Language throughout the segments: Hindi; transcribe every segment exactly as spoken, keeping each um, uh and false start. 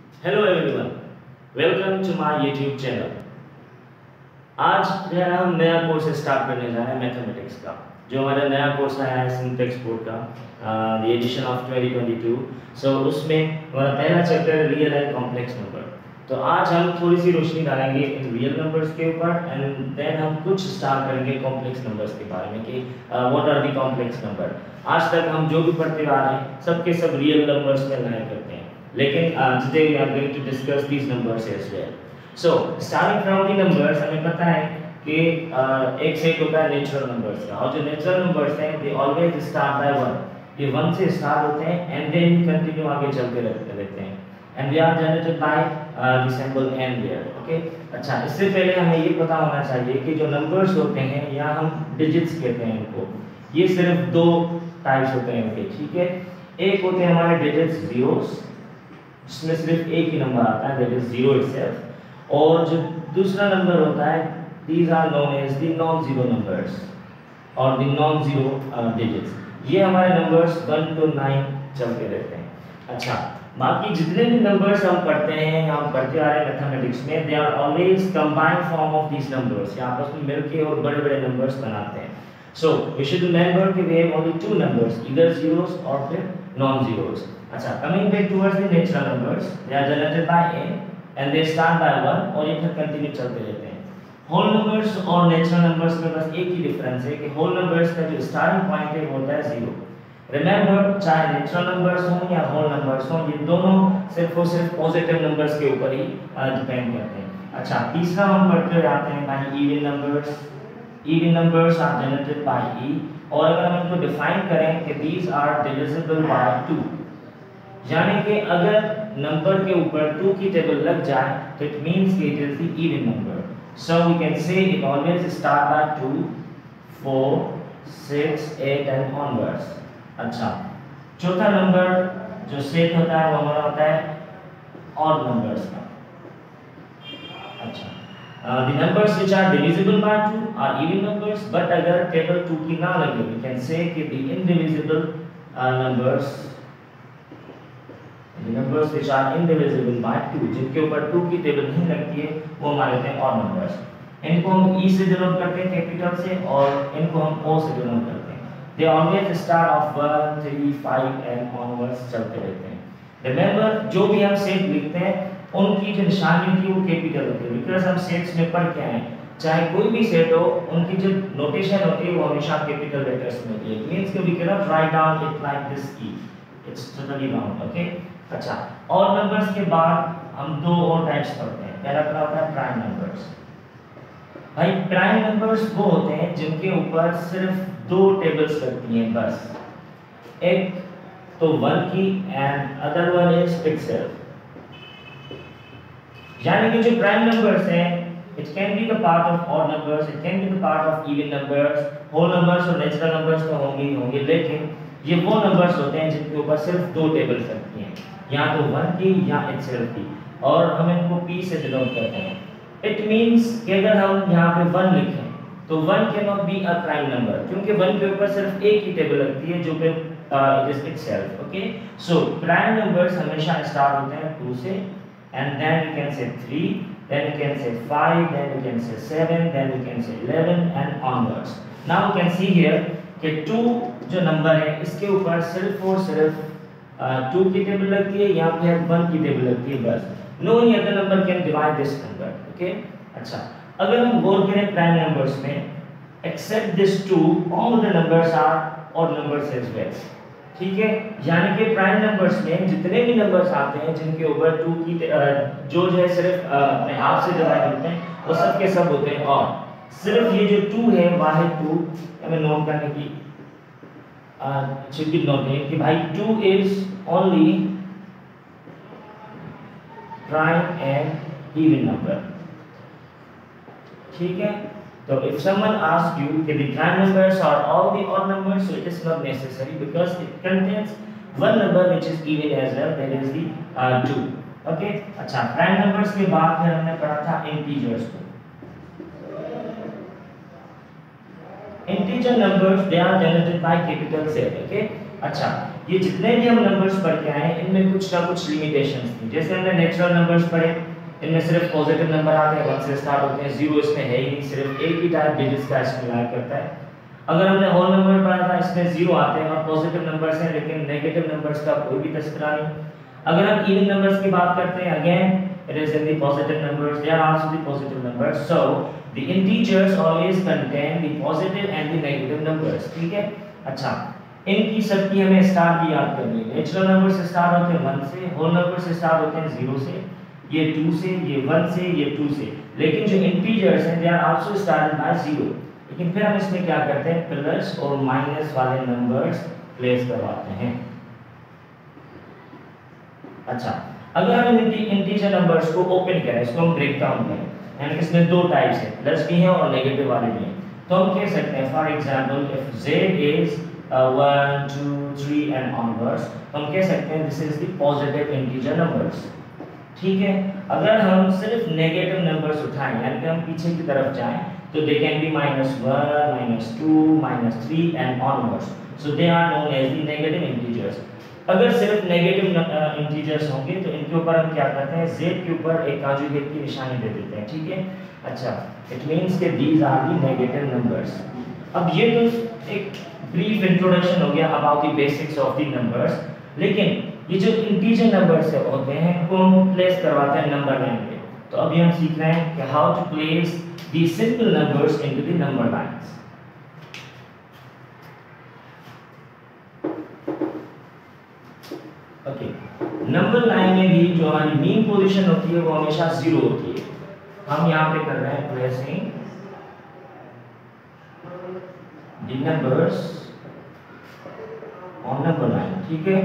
Hello everyone, welcome to my YouTube channel. आज जो है हम नया कोर्स स्टार्ट करने जा रहे हैं मैथमेटिक्स का। जो हमारा नया कोर्स आया है सिंटेक्स बोर्ड का, the edition of twenty twenty two. So उसमें हमारा पहला chapter real and complex number. तो आज हम थोड़ी सी रोशनी डालेंगे इन रियल नंबर्स के ऊपर एंड देन हम कुछ स्टार्ट करेंगे कॉम्प्लेक्स नंबर्स के बारे में कि what are the complex number. आज तक हम जो भी पढ़ते आ रहे हैं सबके सब रियल नंबर्स में लाया करते हैं, लेकिन today we are going to discuss these numbers as well. So starting from the numbers, हमें पता है कि uh, एक सेट होता है नेचुरल नंबर्स का, और जो नेचुरल नंबर्स हैं they always start by one. ये वन से स्टार्ट होते हैं एंड देन कंटिन्यू आगे चलते रहते रहते हैं and they are generated by the symbol N there. Okay, अच्छा, इससे पहले हमें ये पता होना चाहिए कि जो नंबर्स होते हैं या हम डिजिट्स कहते हैं इनको, ये सिर्फ दो टाइप्स होते हैं इनके, ठीक है। एक होते हैं हमारे डिजिट्स जीरोस, जिसमें सिर्फ एक ही नंबर आता है, दैट इज जीरो इटसेल्फ। और जो दूसरा नंबर होता है, these are known as the non zero numbers और द नॉन जीरो डिजिट्स। ये हमारे नंबर्स वन टू नाइन चलते रहते हैं। अच्छा, बाकी जितने भी नंबर्स हम पढ़ते हैं या हम पढ़ते आ रहे हैं मैथमेटिक्स में, they are always combined form of these numbers. ये आपस में मिलके और बड़े बड़े नंबर्स बनाते हैं। सो वी शुड रिमेंबर कि we have only two numbers, either zeros और फिर नॉन जीरोस। अच्छा, coming back towards the natural numbers, they are generated by n and they start by one और ये फिर कंटिन्यू चलते रहते हैं। होल नंबर्स और नेचुरल नंबर्स में बस एक ही डिफरेंस है कि होल नंबर्स का जो स्टार्टिंग पॉइंट है वो होता है जीरो। रिमेंबर, चाहे नेचुरल नंबर्स हों या होल नंबर्स हों, ये दोनों सिर्फ और सिर्फ पॉजिटिव नंबर्स के ऊपर ही डिपेंड करते हैं। अच्छा, तीसरा हम पढ़ते हुए आते हैं by even numbers. Even numbers are generated by e, और अगर हम इनको डिफाइन करें कि these are divisible by two, यानी कि अगर नंबर के ऊपर टू की टेबल लग जाए तो इट मींस कि it is the even number. So we can say it always start by two, four, six, eight and onwards. अच्छा, चौथा नंबर जो सेट होता है वो हमारा होता है ऑड नंबर्स का। अच्छा, the numbers which are divisible by two are even numbers, but अगर टेबल टू की ना लगे वी कैन से कि the indivisible numbers, the numbers which are indivisible by two, जिनके ऊपर टू की टेबल नहीं लगती है, वो हमारे होते हैं ऑड नंबर्स। इनको हम e से डिनोट करते हैं कैपिटल से, और इनको हम o से डिनोट करते हैं। They always start of one, three, five and onwards चलते रहते हैं। रिमेंबर, जो भी हम सेट लिखते हैं उनकी जो निशानी होती है वो कैपिटल होती है, बिकॉज़ हम सेट्स में पढ़ के आए, चाहे कोई भी सेट हो उनकी जो नोटेशन होती है वो हमेशा कैपिटल लेटर्स में होती है। इट मींस कि we can not write down it like this e, it's totally wrong. Okay, अच्छा, और नंबर्स के बाद हम दो और टाइप्स पढ़ते हैं। पहला क्या होता है? Prime numbers. भाई, प्राइम नंबर्स वो होते हैं जिनके ऊपर सिर्फ दो टेबल्स लगती हैं बस, एक तो वन की and other one is itself. यानी कि जो प्राइम नंबर्स हैं, it can be the part of odd numbers, it can be the part of even numbers, whole numbers और नेचुरल नंबर्स तो होंगे ही होंगे, लेकिन ये वो नंबर्स होते हैं जिनके ऊपर सिर्फ दो टेबल्स लगती हैं, या तो वन की या इटसेल्फ की, और हम इनको p से डिनोट करते हैं। इट मींस कि अगर हम यहाँ पे वन लिखें तो one can not be a prime number, क्योंकि वन के ऊपर सिर्फ एक ही टेबल लगती है जो कि it is itself. Okay, so prime numbers हमेशा स्टार्ट होते हैं टू से, and then we can say three, then we can say five, then we can say seven, then we can say eleven and onwards. Now we can see here कि टू जो नंबर है इसके ऊपर सिर्फ और सिर्फ टू की टेबल लगती है या फिर वन की टेबल लगती है बस। No any other number can divide this number. Okay, अच्छा, अगर हम गौर करें प्राइम नंबर्स में, except this two all the numbers are odd numbers as well. ठीक है, यानी कि प्राइम नंबर्स में जितने भी नंबर्स आते हैं जिनके ऊपर टू की जो जो है सिर्फ अपने हाफ से डिवाइड होते हैं वो सब के सब होते हैं ऑड। सिर्फ ये जो टू है, वाहिद टू, हमें नोट करने की शुड बी नोटेड कि भाई two is only prime and even number. ठीक है, so if someone asks you that the prime numbers are all the odd numbers, so it is not necessary because it contains one number which is even as well, that is the uh, two. Okay, अच्छा, prime numbers के बाद फिर हमने पढ़ा था integers को। Integer numbers they are generated by capital set. Okay, अच्छा, ये जितने भी हम नंबर्स पढ़ के आए इनमें कुछ ना कुछ लिमिटेशंस थी। जैसे हमने नेचुरल नंबर्स पढ़े, इनमें सिर्फ पॉजिटिव नंबर आते हैं, वन से स्टार्ट होते हैं, जीरो इसमें है ही नहीं, सिर्फ एक ही टाइप डिजिट्स का इसमें लाया करता है। अगर हमने होल नंबर पढ़ा था, इसमें जीरो आते हैं और पॉजिटिव नंबर्स हैं, लेकिन नेगेटिव नंबर्स का कोई भी तस्करा नहीं। अगर हम इवन नंबर्स की बात करते हैं, again it is in the positive numbers, they are also the positive numbers, so the integers always contain the positive and the negative numbers, ठीक है। अच्छा, इनकी सबकी हमें स्टार भी याद करनी है। नेचुरल नंबर से स्टार्ट होते हैं वन से, होल नंबर से स्टार्ट होते हैं जीरो से, ये टू से, ये वन से, ये टू से, लेकिन जो इंटीजर्स हैं they are also started by zero। लेकिन फिर हम इसमें क्या करते हैं, प्लस और माइनस वाले नंबर्स प्लेस करवाते हैं। अच्छा, अगर हम इंटीजर नंबर्स को ओपन करें, इसको हम ब्रेक डाउन करें, यानी कि इसमें दो टाइप्स हैं, प्लस भी हैं और नेगेटिव वाले भी हैं, तो हम कह सकते हैं for example if z is one two three and onwards, तो हम कह सकते हैं this is the positive integer numbers, ठीक है। अगर हम सिर्फ नेगेटिव नंबर्स उठाएं, यानी कि हम पीछे की तरफ जाएं, तो they can be minus one, minus two, minus three and onwards, so they are known as the negative integers. अगर सिर्फ नेगेटिव इंटीजर्स होंगे तो इनके ऊपर हम क्या करते हैं, z के ऊपर एक कांजुगेट की निशानी दे देते हैं, ठीक है। अच्छा, इट मींस कि these are the negative numbers. अब ये तो एक ब्रीफ इंट्रोडक्शन हो गया about the basics of the numbers, लेकिन ये जो इंटीजर नंबर्स होते हैं वो हम प्लेस करवाते हैं नंबर लाइन पे। तो अभी हम सीख रहे हैं कि how to place the simple numbers into the number lines. Okay, number line में भी जो हमारी मीन पोजीशन होती है वो हमेशा जीरो होती है। हम यहाँ पे कर रहे हैं placing the numbers on number line, ठीक है।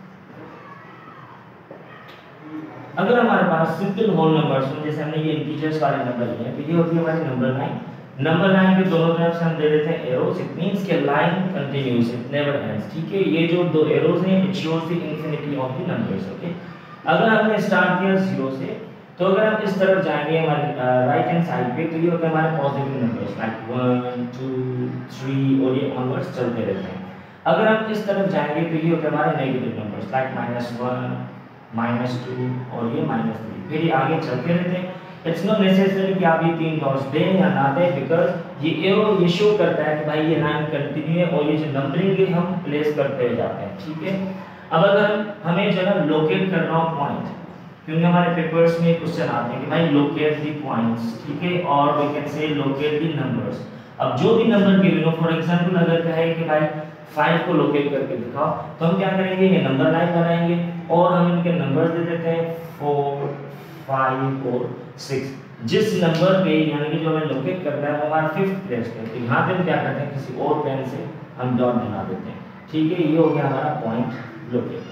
अगर हमारे पास सिंपल होल नंबर्स हो, जैसे हमने ये इंटीजर्स वाले नंबर लिए हैं, तो ये होती है हमारी नंबर लाइन। नंबर लाइन के दोनों तरफ से हम दे देते हैं एरोस, इट मींस कि line continues, it never ends, ठीक है। ये जो दो एरोस हैं it shows the infinity of the numbers, okay. अगर हमने स्टार्ट किया जीरो से, तो अगर हम इस तरफ जाएंगे हमारे राइट हैंड साइड पे, तो ये होते हैं हमारे positive numbers like one two three और ये ऑनवर्ड्स चलते रहते हैं। अगर हम इस तरफ जाएंगे तो ये होते हैं हमारे negative numbers like minus one, minus two और ये माइनस थ्री, फिर ये आगे चलते रहते हैं। इट्स नॉट नेसेसरी कि आप ये तीन डॉट्स दें या ना दें, बिकॉज ये एरो ये शो करता है कि भाई ये लाइन कंटिन्यू है और ये जो नंबरिंग है हम प्लेस करते हुए जाते हैं, ठीक है। अब अगर हमें जो है लोकेट करना हो पॉइंट, क्योंकि हमारे पेपर्स में क्वेश्चन आते हैं कि भाई लोकेट द पॉइंट्स, ठीक है, और we can say locate the numbers. अब जो भी नंबर गिवन हो, फॉर एग्जांपल अगर कहे कि भाई फाइव को लोकेट करके दिखाओ, तो हम क्या करेंगे, ये नंबर लाइन बनाएंगे और हम इनके नंबर्स दे देते हैं फोर, फाइव और सिक्स। जिस नंबर पे यानी कि जो हमें लोकेट करना है वो हमारा फिफ्थ प्लेस पे, तो यहाँ पे हम क्या करते हैं, किसी और पेन से हम डॉट बना देते हैं, ठीक है। ये हो गया हमारा पॉइंट लोकेट,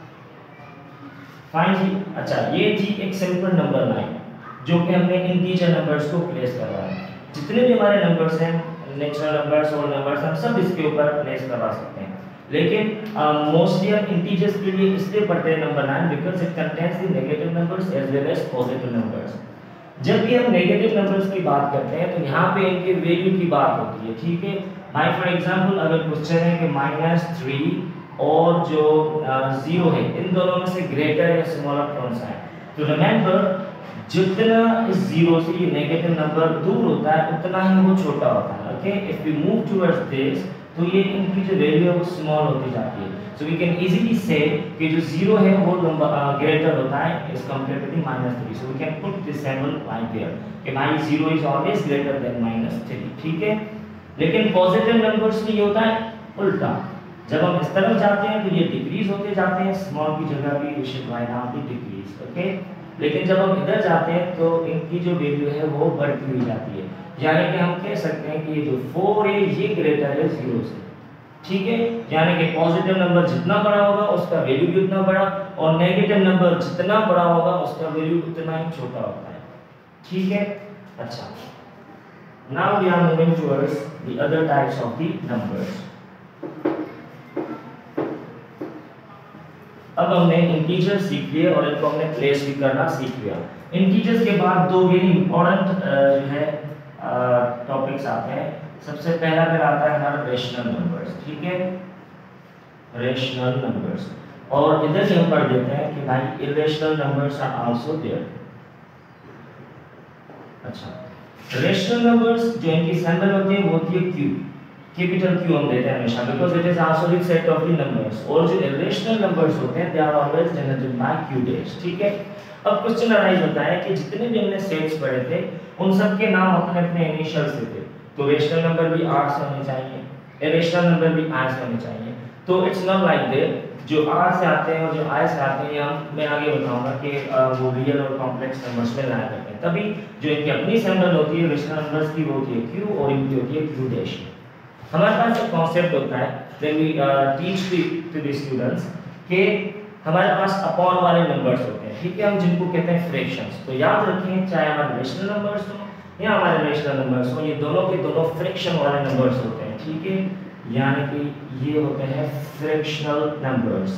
फाइन जी। अच्छा, ये थी एक सिंपल नंबर लाइन जो कि हमने इंटीजर नंबर्स को प्लेस करवाया है। जितने भी हमारे नंबर्स हैं, नेचुरल नंबर्स और नंबर्स, हम सब इसके ऊपर प्लेस करवा सकते हैं, लेकिन मोस्टली हम इंटीजर्स के लिए इसलिए पढ़ते हैं number line because it contains the negative numbers as well as positive numbers. जब भी हम नेगेटिव नंबर्स की बात करते हैं तो यहाँ पे इनके वैल्यू की बात होती है, ठीक है। माय फॉर एग्जांपल अगर क्वेश्चन है कि माइनस थ्री और जो जीरो है इन दोनों में से ग्रेटर या स्मॉलर कौन सा है, तो रिमेंबर जितना इस जीरो से ये नेगेटिव नंबर दूर होता है उतना ही वो छोटा होता है, okay. If we move towards this, तो ये इनकी जो वैल्यू है वो स्मॉल होती जाती है, सो वी कैन इजीली से कि जो जीरो है वो नंबर ग्रेटर होता है as compare to the minus three, so we can put this symbol right there कि भाई zero is always greater than minus three, ठीक है। लेकिन पॉजिटिव नंबर्स में ये होता है उल्टा, जब हम इस तरफ जाते हैं तो ये डिक्रीज होते जाते हैं, स्मॉल की जगह भी we should write down the decrease, okay. लेकिन जब हम इधर जाते हैं तो इनकी जो वैल्यू है वो बढ़ती हुई जाती है, यानी कि हम कह सकते हैं कि ये जो फोर है ये ग्रेटर है जीरो से, ठीक है। यानी कि पॉजिटिव नंबर जितना बड़ा होगा उसका वैल्यू भी उतना बड़ा, और नेगेटिव नंबर जितना बड़ा होगा उसका वैल्यू उतना ही छोटा होता है, ठीक है। अच्छा, now we are moving towards the other types of the numbers. अब हमने इंटीजर सीख लिए और इनको हमने प्लेस भी करना सीख लिया। इंटीजर्स के बाद दो वेरी इंपॉर्टेंट जो है टॉपिक्स आते हैं। सबसे पहला फिर आता है हमारा रेशनल नंबर्स, ठीक है। Rational numbers. और इधर ही हम पढ़ देते हैं कि भाई irrational numbers are also there. अच्छा, रेशनल नंबर्स जो इनकी सिंबल होती है वो होती है क्यू, कैपिटल क्यू हम देते हैं हमेशा, because it is also the set of the numbers. और जो इरेशनल नंबर्स होते हैं they are always denoted by Q dash. ठीक है, अब क्वेश्चन अराइज होता है कि जितने भी हमने सेट्स पढ़े थे उन सब के नाम अपने अपने इनिशियल से थे, तो रेशनल नंबर भी आर से होने चाहिए, इरेशनल नंबर भी आर से होने चाहिए। तो इट्स नॉट लाइक दैट जो आर से आते हैं और जो आई से आते हैं हम मैं आगे बताऊंगा कि वो रियल और कॉम्प्लेक्स नंबर्स में लाया करते हैं। तभी जो इनकी अपनी सिंबल होती है रेशनल नंबर्स की वो होती है क्यू और इनकी होती है क्यू डैश। हमारे पास एक कॉन्सेप्ट होता है when we teach to the students कि हमारे पास अपॉन वाले नंबर्स होते हैं, ठीक है, हम जिनको कहते हैं फ्रैक्शंस। तो याद रखें चाहे हमारे रेशनल नंबर्स हो या हमारे रेशनल नंबर्स हो, ये दोनों के दोनों फ्रैक्शन वाले नंबर्स होते हैं। ठीक है, यानी कि ये होते हैं फ्रैक्शनल नंबर्स।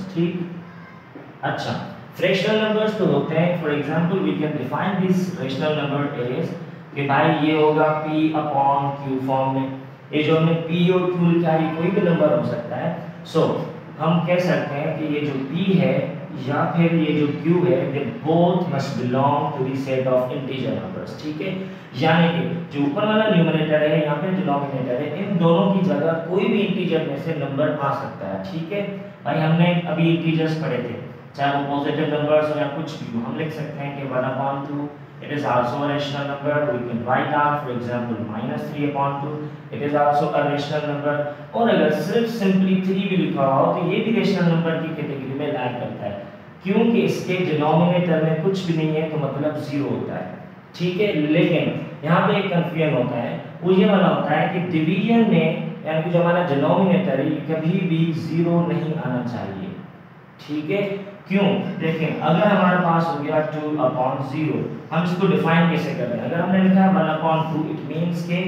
ठीक, अच्छा, फ्रैक्शनल नंबर्स तो होते हैं, for example we can define this rational number as कि भाई ये होगा p अपॉन q फॉर्म में। ये जो हमने p और q लिखा है ये कोई भी नंबर हो सकता है। सो so, हम कह सकते हैं कि ये जो p है या फिर ये जो q है they both must belong to the set of integer numbers. ठीक है, यानी कि जो ऊपर वाला न्यूमरेटर है या फिर डिनोमिनेटर है, इन दोनों की जगह कोई भी इंटीजर में से नंबर आ सकता है। ठीक है भाई, हमने अभी इंटीजर्स पढ़े थे, चाहे वो पॉजिटिव नंबर्स हो या कुछ भी हो, हम लिख सकते हैं कि one upon two it is also a rational number. We can write down for example minus three upon two, it is also a rational number। और अगर सिर्फ सिंपली थ्री भी लिखा हो तो ये भी रेशनल नंबर की कैटेगरी में लाया करता है, क्योंकि इसके डिनोमिनेटर में कुछ भी नहीं है तो मतलब जीरो होता है। ठीक है, लेकिन यहाँ पे एक कंफ्यूजन होता है, वो ये वाला होता है कि डिवीजन में यानी कि जो हमारा डिनोमिनेटर है कभी भी जीरो नहीं आना चाहिए। ठीक है, क्यों? देखें, अगर हमारे पास हो गया टू अपॉन जीरो, हम इसको डिफाइन कैसे कर रहे हैं? अगर हमने लिखा है one upon two, it means के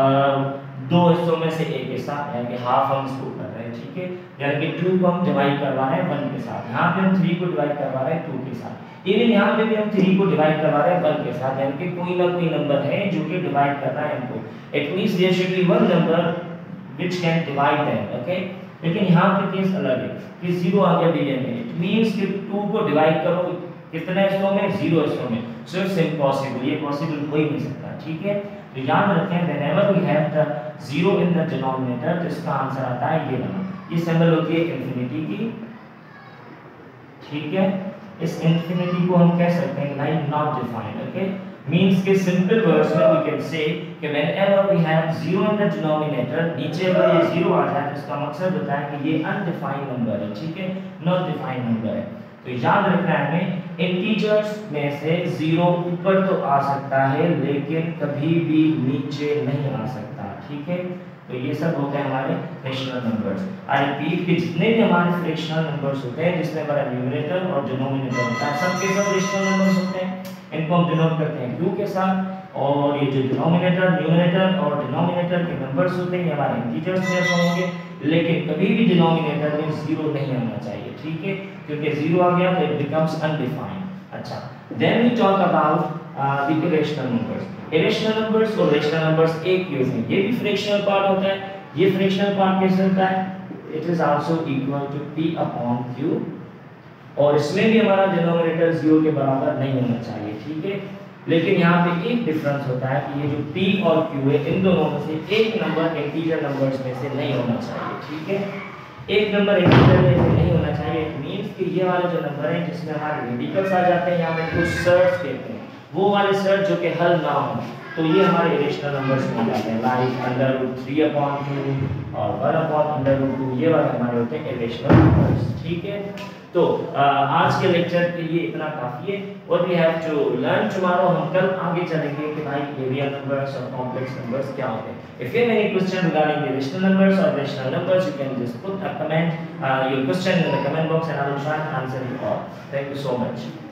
दो हिस्सों में से एक हिस्सा यानी कि हाफ हम इसको कर रहे हैं। ठीक है, यानी कि टू को हम डिवाइड करवा रहे हैं वन के साथ, यहाँ पे हम थ्री को डिवाइड करवा रहे हैं टू के साथ, इवन यहाँ पे भी हम थ्री को डिवाइड करवा रहे हैं वन के साथ, यानी कि कोई ना कोई नंबर है जो कि डिवाइड कर रहा है इनको। It means there should be one number which can divide them. Okay, लेकिन यहाँ पे केस अलग है कि जीरो आ गया डिवीजन में, इट मींस कि टू को डिवाइड करो कितने हिस्सों में? जीरो हिस्सों में। सो इट्स इम्पॉसिबल, ये पॉसिबल हो ही नहीं सकता। ठीक है, तो याद रखें whenever we have the zero in the denominator तो इसका आंसर आता है ये वाला, ये सिंबल होती है इंफिनिटी की। ठीक है, इस इंफिनिटी को हम कह सकते हैं भाई नॉट डिफाइंड। ओके, मींस के सिंपल वर्ड्स में वी कैन से कि whenever we have zero in the denominator, नीचे अगर ये जीरो आ जाए तो इसका मकसद होता है कि ये अनडिफाइंड नंबर है। ठीक है, नॉट डिफाइंड नंबर है। तो याद रखना है हमें इंटीजर्स में से जीरो ऊपर तो आ सकता है लेकिन कभी भी नीचे नहीं आ सकता। ठीक है, तो ये सब होते हैं हमारे रेशनल नंबर्स। आई रिपीट कि जितने भी हमारे फ्रैक्शनल नंबर्स होते हैं जिसमें हमारा न्यूमरेटर और डिनोमिनेटर होता है सब के सब रेशनल नंबर्स होते हैं, इनको हम डिनोट करते हैं q के साथ। और ये जो डिनोमिनेटर न्यूमरेटर और डिनोमिनेटर के नंबर्स होते हैं ये हमारे इंटीजर्स में होंगे, लेकिन कभी भी डिनोमिनेटर में जीरो नहीं आना चाहिए। ठीक है, क्योंकि जीरो आ गया तो इट बिकम्स अनडिफाइंड। अच्छा, then we talk about the irrational numbers. Irrational numbers और रेशनल नंबर्स एक ही होते हैं, ये भी फ्रैक्शनल पार्ट होता है। ये फ्रैक्शनल पार्ट कैसे होता है? It is also equal to p upon q, और इसमें भी हमारा डिनोमिनेटर जीरो के बराबर नहीं होना चाहिए। ठीक है, लेकिन यहाँ पे एक डिफरेंस होता है कि ये जो p और q है इन दोनों में से एक नंबर इंटीजर नंबर्स में से नहीं होना चाहिए। ठीक है, एक नंबर इंटीजर में से नहीं होना चाहिए। इट मींस कि ये वाला जो नंबर है जिसमें हमारे रेडिकल्स आ जाते हैं, यहाँ पे कुछ सर्ट्स कहते हैं, वो वाले सर्ट जो कि हल ना हो तो ये हमारे इरेशनल नंबर्स में जाते हैं, like under root three upon two और one upon under root two, ये वाले हमारे होते हैं इरेशनल नंबर्स। ठीक है, तो आ, आज के लेक्चर के लिए इतना काफी है। What we have to learn tomorrow, हम कल आगे चलेंगे कि भाई रियल नंबर्स और कॉम्प्लेक्स नंबर्स क्या होते हैं। If you have any question regarding the rational numbers or rational numbers, you can just put a comment, uh, your question in the comment box, and I will try and answer it all. Thank you so much.